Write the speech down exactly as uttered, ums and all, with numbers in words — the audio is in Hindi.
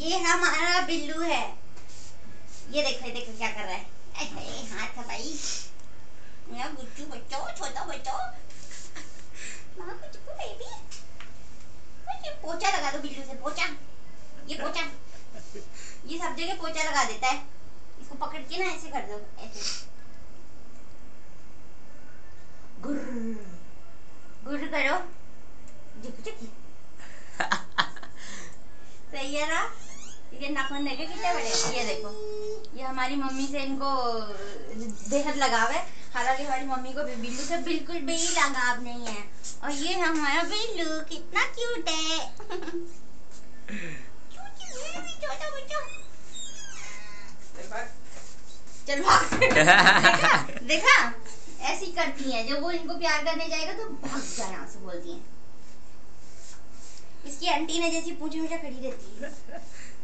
ये हमारा बिल्लू है। ये देखो देखो क्या कर रहा है। अरे हाथ है भाई। मेरा गुच्चू बच्चो, छोटा बच्चो, माँ गुच्चू बेबी। ये पोछा लगा दो बिल्लू से, पोछा। ये पोछा, ये सब जगह पोछा लगा देता है। इसको पकड़ के ना ऐसे कर दो, ऐसे गुर्र गुर्र करो। देखो देखो सही है ना। ये नाखून देखे कितने बड़े। ये देखो, ये हमारी मम्मी से इनको बेहद लगाव है। हालांकि हमारी मम्मी को भी बिल्लू से बिल्कुल भी लगाव नहीं है। और ये हमारा बिल्लू कितना क्यूट है। छोटा बच्चा, चल भाग। देखा देखा, ऐसी करती हैं। जब वो इनको प्यार करने जाएगा तो भाग जाए, यहाँ से बोलती हैं। इसकी आंटी ने जैसी पूंछ हमेशा खड़ी रहती है।